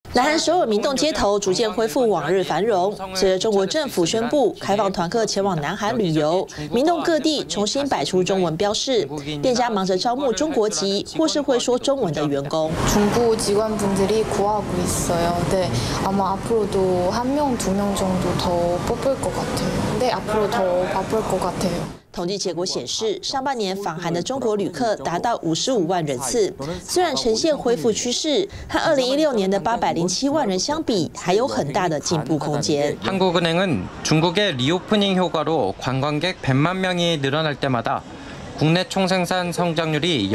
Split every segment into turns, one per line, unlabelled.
南韩首尔明洞街头逐渐恢复往日繁荣。随着中国政府宣布开放团客前往南韩旅游，明洞各地重新摆出中文标示，店家忙着招募中国籍或是会说中文的员工。
중국 직원분들이 구하고 있어요. 네, 아마 앞으로도 1명, 2명 정도 더 뽑을 것 같아요. 네, 앞으로 더 바쁠 것 같아요.
统计结果显示，上半年访韩的中国旅客达到55万人次，虽然呈现恢复趋势，和2016年的807万人相比，还有很大的进步空间。
한국은행은 중국의 리오프닝 효과로 관광객 100만 명이 늘어날 때마다 국내 총생산 성장률이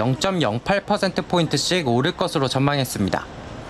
0.08%포인트씩 오를 것으로 전망했습니다.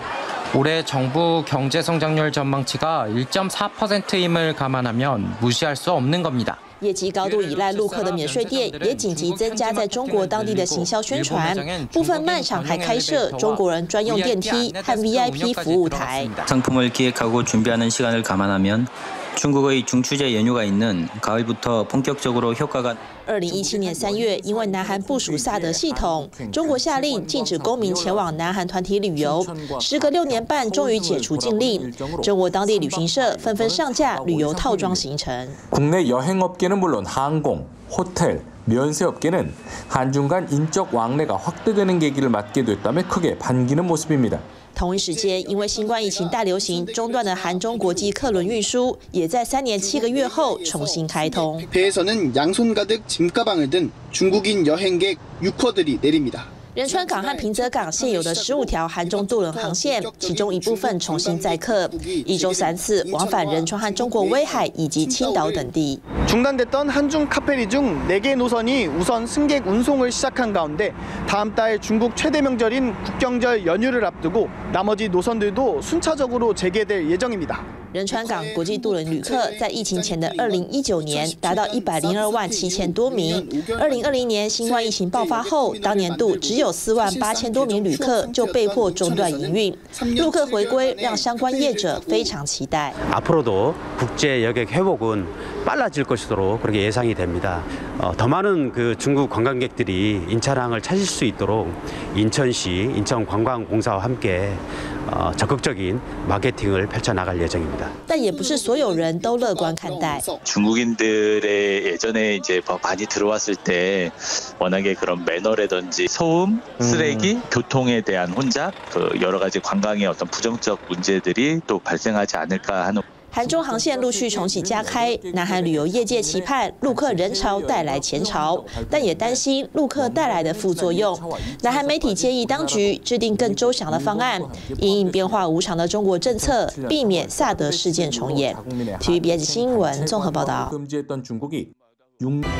올해 정부 경제 성장률 전망치가 1.4%임을 감안하면 무시할 수 없는 겁니다.
业绩高度依赖陆客的免税店也紧急增加在中国当地的行销宣传，部分卖场还开设中国人专用电梯和 VIP 服务台。
상품을 기획하고 준비하는 시간을 감안하면 중국의 중추제 연휴가 있는 가을부터 본격적으로 효과가.
2017年3月，因为南韩部署萨德系统，中国下令禁止公民前往南韩团体旅游。时隔6年半，终于解除禁令。中国当地旅行社纷纷上架旅游套装行程。
국내 여행업계는 물론 항공, 호텔, 면세업계는 한중 간 인적 왕래가 확대되는 계기를 맞게 됐다며 크게 반기는 모습입니다.
同一时间，因为新冠疫情大流行中断的韩中国际客轮运输，也在3年7个月后重新开通。
배에서는 양손 가득 짐가방을 든 중국인 여행객 6호들이 내립니다.
仁川港和平泽港现有的15条韩中渡轮航线，其中一部分重新载客，一周3次往返仁川和中国威海以及青岛等地。
중단됐던 한중 카페리 중 4개 노선이 우선 승객 운송을 시작한 가운데 다음 달 중국 최대 명절인 국경절 연휴를 앞두고 나머지 노선들도 순차적으로 재개될 예정입니다.
仁川港国际渡轮旅客在疫情前的2019年达到102万7千多名，2020年新冠疫情爆发后，当年度只有4万8千多名旅客就被迫中断营运。陆客回归让相关业者非常期待。
앞으로도 국제 여객 회복은 빨라질 것으로 그렇게 예상이 됩니다. 더 많은 그 중국 관광객들이 인천항을 찾을 수 있도록 인천시 인천관광공사와 함께 적극적인 마케팅을 펼쳐나갈 예정입니다.
但也不是所有人都乐观看待。
중국인들의 예전에 이제 많이 들어왔을 때 워낙에 그런 매너라든지 소음, 쓰레기, 교통에 대한 혼잡, 그 여러 가지 관광의 어떤 부정적 문제들이 또 발생하지 않을까 하는.
韩中航线陆续重启加开，南韩旅游业界期盼陆客人潮带来钱潮，但也担心陆客带来的副作用。南韩媒体建议当局制定更周详的方案，因应变化无常的中国政策，避免萨德事件重演。TVBS 新闻综合报道。